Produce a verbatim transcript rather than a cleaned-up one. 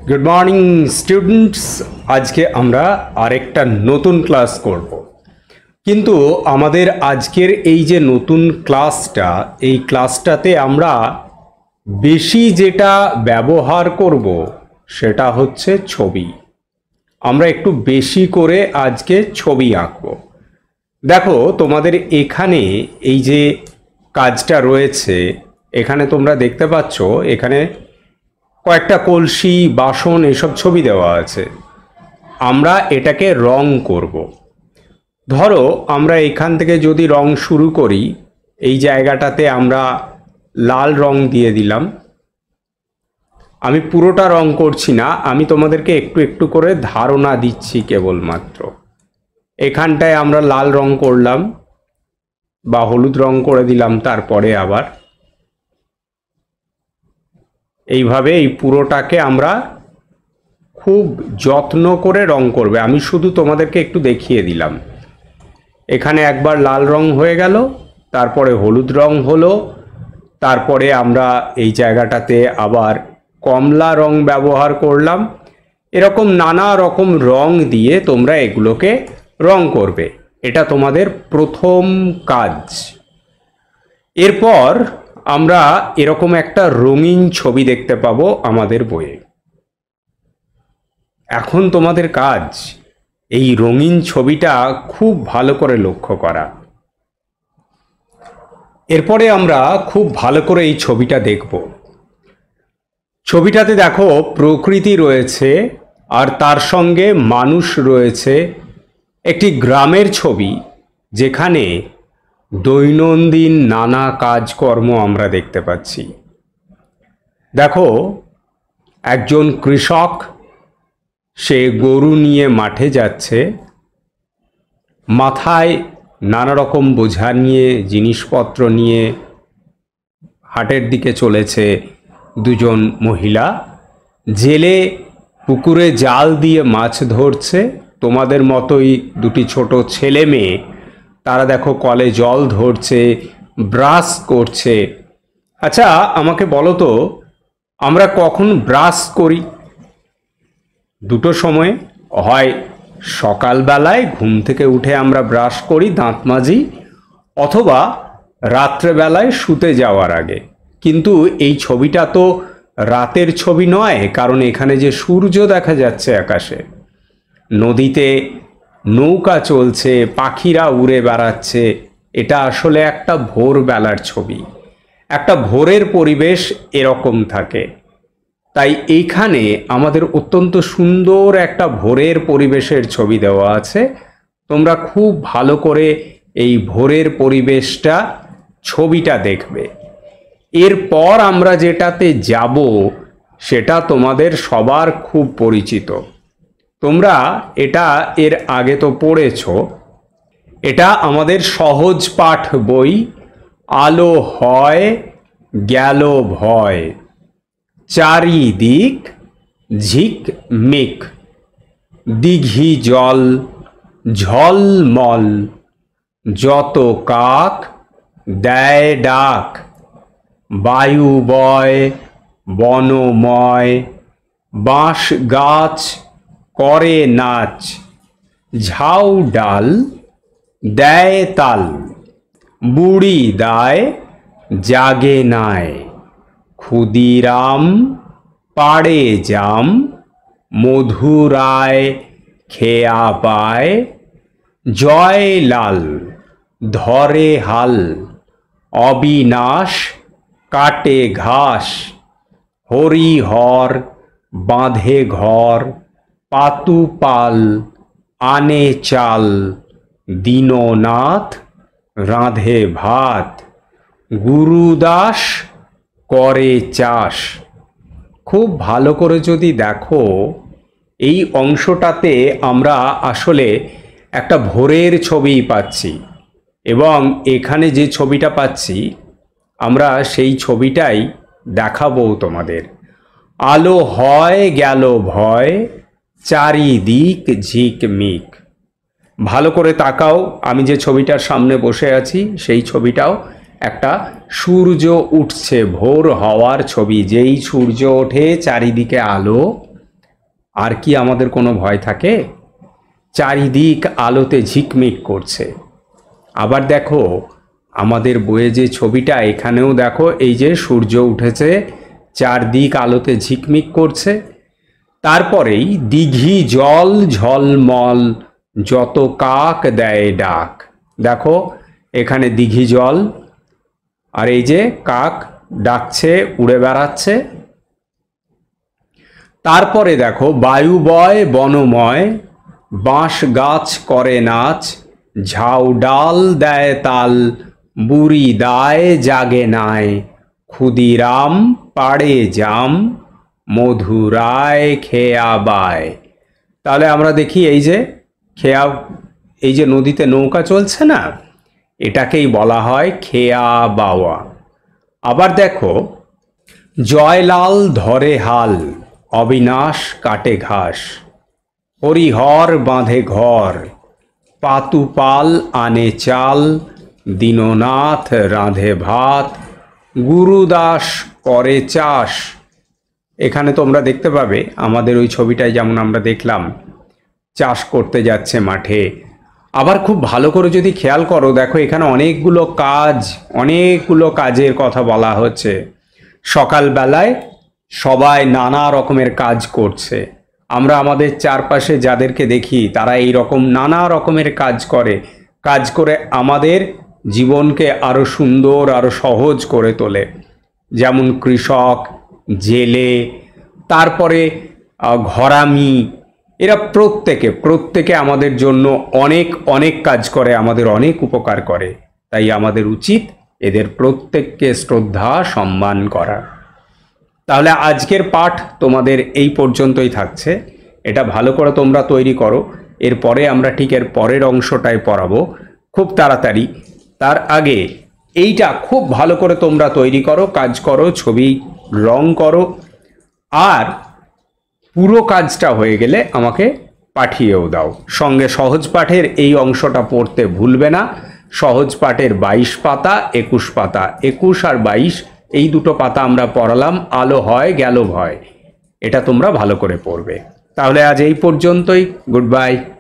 Good morning students, আজকে আমরা আরেকটা নতুন ক্লাস করব। কিন্তু আমাদের আজকের এই যে নতুন ক্লাসটা, এই ক্লাসটাতে আমরা বেশি যেটা ব্যবহার করব সেটা হচ্ছে ছবি। আমরা একটু বেশি করে আজকে ছবি আঁকব। দেখো, তোমাদের এখানে এই যে কাজটা রয়েছে, এখানে তোমরা দেখতে পাচ্ছ এখানে কয়েকটা কলসি, বাসন এসব ছবি দেওয়া আছে। আমরা এটাকে রং করব। ধরো আমরা এখান থেকে যদি রং শুরু করি, এই জায়গাটাতে আমরা লাল রং দিয়ে দিলাম। আমি পুরোটা রং করছি না, আমি তোমাদেরকে একটু একটু করে ধারণা দিচ্ছি কেবলমাত্র। এখানটায় আমরা লাল রং করলাম বা হলুদ রং করে দিলাম, তারপরে আবার এইভাবে এই পুরোটাকে আমরা খুব যত্ন করে রং করবে। আমি শুধু তোমাদেরকে একটু দেখিয়ে দিলাম। এখানে একবার লাল রং হয়ে গেল, তারপরে হলুদ রং হলো, তারপরে আমরা এই জায়গাটাতে আবার কমলা রং ব্যবহার করলাম। এরকম নানা রকম রং দিয়ে তোমরা এগুলোকে রং করবে। এটা তোমাদের প্রথম কাজ। এরপর আমরা এরকম একটা রঙিন ছবি দেখতে পাবো আমাদের বইয়ে। এখন তোমাদের কাজ এই রঙিন ছবিটা খুব ভালো করে লক্ষ্য করা। এরপরে আমরা খুব ভালো করে এই ছবিটা দেখব। ছবিটাতে দেখো প্রকৃতি রয়েছে আর তার সঙ্গে মানুষ রয়েছে। একটি গ্রামের ছবি, যেখানে দৈনন্দিন নানা কাজকর্ম আমরা দেখতে পাচ্ছি। দেখো, একজন কৃষক, সে গরু নিয়ে মাঠে যাচ্ছে, মাথায় নানা রকম বোঝা নিয়ে, জিনিসপত্র নিয়ে হাটের দিকে চলেছে দুজন মহিলা। জেলে পুকুরে জাল দিয়ে মাছ ধরছে। তোমাদের মতোই দুটি ছোট ছেলে মেয়ে, তারা দেখো কলে জল ধরছে, ব্রাশ করছে। আচ্ছা, আমাকে বলো তো, আমরা কখন ব্রাশ করি? দুটো সময়, হয় সকালবেলায় ঘুম থেকে উঠে আমরা ব্রাশ করি, দাঁত মাজি, অথবা রাত্রেবেলায় শুতে যাওয়ার আগে। কিন্তু এই ছবিটা তো রাতের ছবি নয়, কারণ এখানে যে সূর্য দেখা যাচ্ছে আকাশে, নদীতে নৌকা চলছে, পাখিরা উড়ে বেড়াচ্ছে, এটা আসলে একটা ভোরবেলার ছবি। একটা ভোরের পরিবেশ এরকম থাকে। তাই এইখানে আমাদের অত্যন্ত সুন্দর একটা ভোরের পরিবেশের ছবি দেওয়া আছে। তোমরা খুব ভালো করে এই ভোরের পরিবেশটা, ছবিটা দেখবে। এরপর আমরা যেটাতে যাব সেটা তোমাদের সবার খুব পরিচিত। তোমরা এটা এর আগে তো পড়েছ। এটা আমাদের সহজ পাঠ বই, আলো হয় গেল ভয়, চারিদিক ঝিকমিক, দিঘি জল ঝলমল, যত কাক দেয় ডাক, বায়ু বয় বনময়, বাঁশ গাছ করে নাচ, ঝাউ ডাল দেয় তাল, বুড়ি দায় জাগে নায়, ক্ষুদিরাম পাড়ে জাম, মধুরায় খেয়া পায়, জয়লাল ধরে হাল, অবিনাশ কাটে ঘাস, হরিহর বাঁধে ঘর, পাতুপাল আনে চাল, দীননাথ রাঁধে ভাত, গুরুদাস করে চাষ। খুব ভালো করে যদি দেখো, এই অংশটাতে আমরা আসলে একটা ভোরের ছবি পাচ্ছি, এবং এখানে যে ছবিটা পাচ্ছি আমরা সেই ছবিটাই দেখাবো তোমাদের। আলো হয় গেল ভয়, চারিদিক ঝিকমিক। ভালো করে তাকাও, আমি যে ছবিটার সামনে বসে আছি সেই ছবিটাও একটা সূর্য উঠছে, ভোর হওয়ার ছবি। যেই সূর্য ওঠে চারিদিকে আলো, আর কি আমাদের কোনো ভয় থাকে? চারিদিক আলোতে ঝিকমিক করছে। আবার দেখো আমাদের বইয়ে যে ছবিটা, এখানেও দেখো এই যে সূর্য উঠেছে, চারদিক আলোতে ঝিকমিক করছে। তারপরেই দিঘি জল ঝলমল, যত কাক দেয় ডাক। দেখো এখানে দিঘি জল, আর এই যে কাক ডাকছে, উড়ে বেড়াচ্ছে। তারপরে দেখো বায়ু বয় বনময়, বাঁশ গাছ করে নাচ, ঝাউ ডাল দেয় তাল, বুড়ি দায় জাগে নাই, ক্ষুদিরাম পাড়ে জাম, মধুরায় খেয়া বায়। তাহলে আমরা দেখি এই যে খেয়া, এই যে নদীতে নৌকা চলছে না, এটাকেই বলা হয় খেয়া বাওয়া। আবার দেখো জয়লাল ধরে হাল, অবিনাশ কাটে ঘাস, হরিহর বাঁধে ঘর, পাতুপাল আনে চাল, দীননাথ রাঁধে ভাত, গুরুদাস করে চাষ। এখানে তোমরা দেখতে পাবে আমাদের ওই ছবিটায় যেমন আমরা দেখলাম চাষ করতে যাচ্ছে মাঠে। আবার খুব ভালো করে যদি খেয়াল করো, দেখো এখানে অনেকগুলো কাজ, অনেকগুলো কাজের কথা বলা হচ্ছে। সকালবেলায় সবাই নানা রকমের কাজ করছে। আমরা আমাদের চারপাশে যাদেরকে দেখি তারা এই রকম নানা রকমের কাজ করে, কাজ করে আমাদের জীবনকে আরো সুন্দর, আরো সহজ করে তোলে। যেমন কৃষক, জেলে, তারপরে ঘরামি, এরা প্রত্যেকে প্রত্যেকে আমাদের জন্য অনেক অনেক কাজ করে, আমাদের অনেক উপকার করে। তাই আমাদের উচিত এদের প্রত্যেককে শ্রদ্ধা সম্মান করা। তাহলে আজকের পাঠ তোমাদের এই পর্যন্তই থাকছে। এটা ভালো করে তোমরা তৈরি করো। এরপরে আমরা ঠিক এর পরের অংশটায় পড়াবো খুব তাড়াতাড়ি। তার আগে এইটা খুব ভালো করে তোমরা তৈরি করো, কাজ করো, ছবি রং করো, আর পুরো কাজটা হয়ে গেলে আমাকে পাঠিয়েও দাও। সঙ্গে সহজ পাঠের এই অংশটা পড়তে ভুলবে না। সহজ পাঠের বাইশ পাতা, একুশ পাতা, একুশ আর বাইশ এই দুটো পাতা আমরা পড়ালাম। আলো হয় গেল ভয়, এটা তোমরা ভালো করে পড়বে। তাহলে আজ এই পর্যন্তই। Good by.